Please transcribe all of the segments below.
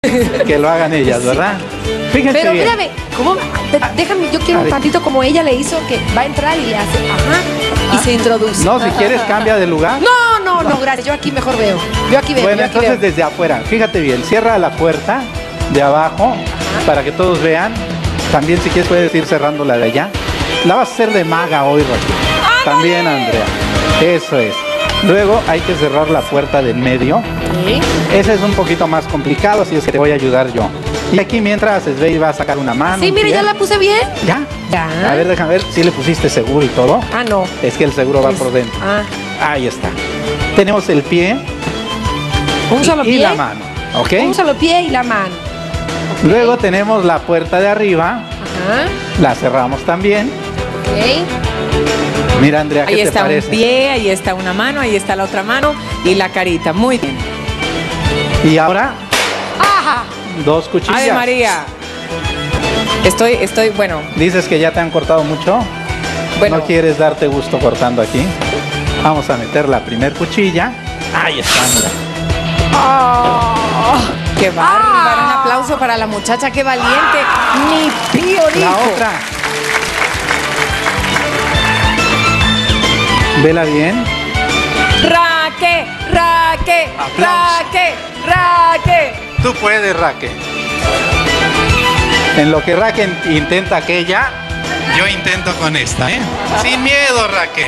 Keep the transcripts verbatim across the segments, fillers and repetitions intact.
que lo hagan ellas, ¿verdad? Fíjense Pero bien. mírame, ¿cómo? Déjame, yo quiero un tantito como ella le hizo, que va a entrar y le hace, ajá, y se introduce. No, si quieres cambia de lugar. No, no, no, gracias, yo aquí mejor veo. Yo aquí veo, Bueno, yo aquí entonces veo. desde afuera, fíjate bien, cierra la puerta de abajo para que todos vean. También si quieres puedes ir cerrando la de allá. La vas a hacer de maga hoy, Raquel. También, Andrea. Eso es. Luego hay que cerrar la puerta de en medio. ¿Sí? Ese es un poquito más complicado, así es que te voy a ayudar yo. Y aquí mientras Svein va a sacar una mano. Sí, un mire, pie. ya la puse bien. ¿Ya? Ya. A ver, déjame ver si le pusiste seguro y todo. Ah, no. Es que el seguro va Es- por dentro. Ah, Ahí está. Tenemos el pie un solo y pie. la mano, ¿ok? Un solo pie y la mano. Ok. Luego tenemos la puerta de arriba. Ajá, La cerramos también. ok. Mira, Andrea, ¿qué Ahí te está parece? un pie, ahí está una mano, ahí está la otra mano y la carita. Muy bien. Y ahora, Ajá. dos cuchillas. Ave María. Estoy, estoy, bueno, Dices que ya te han cortado mucho. bueno. ¿No quieres darte gusto cortando aquí? Vamos a meter la primer cuchilla. Ahí está, mira. Oh. Qué bárbaro. Ah. Un aplauso para la muchacha, qué valiente. Mi pío dijo. La otra. Vela bien. Raque, raque, Aplauso. raque, raque. Tú puedes, Raquel. En lo que Raquel intenta aquella, yo intento con esta, ¿eh? Sin miedo, Raquel.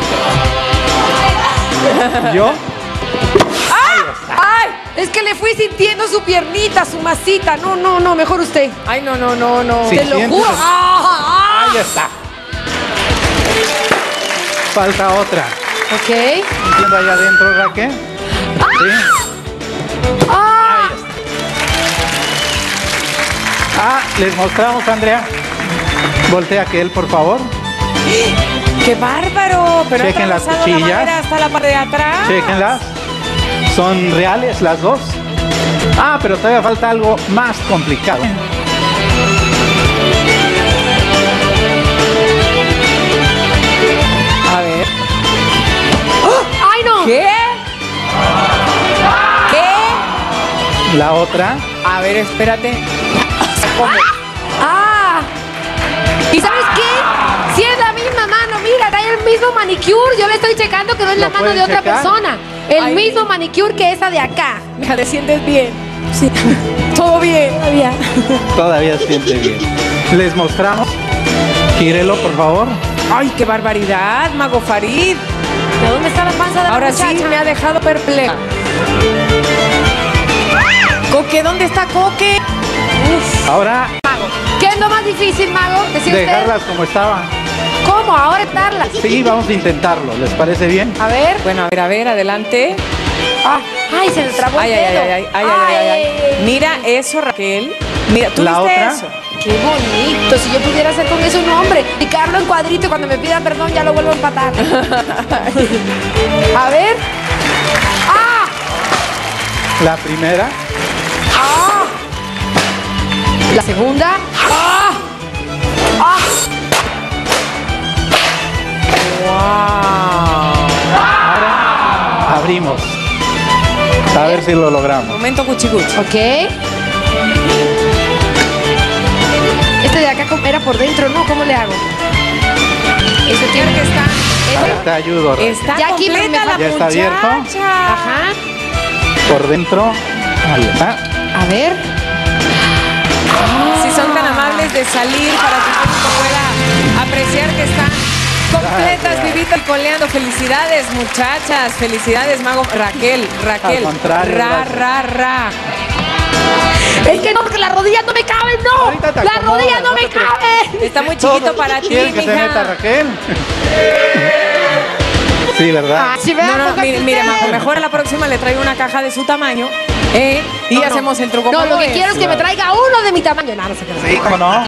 Yo. ¡Ay! Es que le fui sintiendo su piernita, su masita. No, no, no, mejor usted. Ay, no, no, no, no. Sí. Te lo sientes juro. el- ¡Ah! Ahí está. Falta otra. Ok. Entiendo allá adentro, Raquel. Sí. ¡Ah! Ah, les mostramos, Andrea. Voltea aquel, por favor. ¡Qué bárbaro! Pero Chequen ha las atravesado la cuchillas. madera hasta la parte de atrás. Chequenlas. Son reales las dos. Ah, pero todavía falta algo más complicado. A ver. ¡Ay, no! ¿Qué? ¿Qué? La otra. A ver, espérate. ¡Ah! ¿Y sabes qué? Si es la misma mano, mira, trae el mismo manicure. Yo le estoy checando que no es la ¿Lo mano de pueden otra checar? persona. El Ay. mismo manicure que esa de acá. Mija, ¿te sientes bien? Sí. Todo bien. Todavía. Todavía se siente bien. Les mostramos. Gírelo, por favor. Ay, qué barbaridad, Mago Farid. ¿De dónde está la panza de la Ahora muchacha? sí me ha dejado perpleja. Coque, ¿dónde está Coque? Ahora, ¿Qué es lo más difícil, Mago? Decía usted. dejarlas como estaban. ¿Cómo? Ahora darlas. Sí, vamos a intentarlo. ¿Les parece bien? A ver. Bueno, a ver, a ver, adelante. Ah, ay, se le trabó Ay, el ay, dedo. ay, ay, ay, ay, ay, ay. Mira eso, Raquel. Mira, ¿tú La viste otra. eso? Qué bonito. Si yo pudiera hacer con eso un hombre, picarlo en cuadrito y cuando me pida perdón ya lo vuelvo a empatar. A ver. ¡Ah! La primera. ¡Ah! La segunda. ¡Ah! ¡Ah! ¡Wow! Ahora abrimos. A ver si lo logramos. Momento cuchicuchi. Ok. Este de acá como era por dentro, ¿no? ¿Cómo le hago? Este tiene que estar. este- Te ayudo, Raquel. Está Ya aquí me- completa la ¿Ya está abierto? muchacha. Ajá. Por dentro. Ahí está. A ver. Si son tan amables de salir para que el público pueda apreciar que están completas, Gracias. vivitas y coleando. Felicidades, muchachas. Felicidades, Mago. Raquel, Raquel. Al contrario, Ra, gracias. ra, ra. Es que no, porque las rodillas no me caben, no. Ahorita te Las acomodas, rodillas no no me te preocupes. caben. Está muy chiquito para ti, ¿Quieren que se mija. meta Raquel? Sí, ¿verdad? Ah, si vean, No, no, pónganse mire, mire, ustedes. Mago, mejor a la próxima le traigo una caja de su tamaño, ¿eh? Y No, no. hacemos el truco. No, ¿Cómo lo que ves? quiero es que me traiga uno de mi tamaño. No, no sé qué. Sí, ¿cómo no?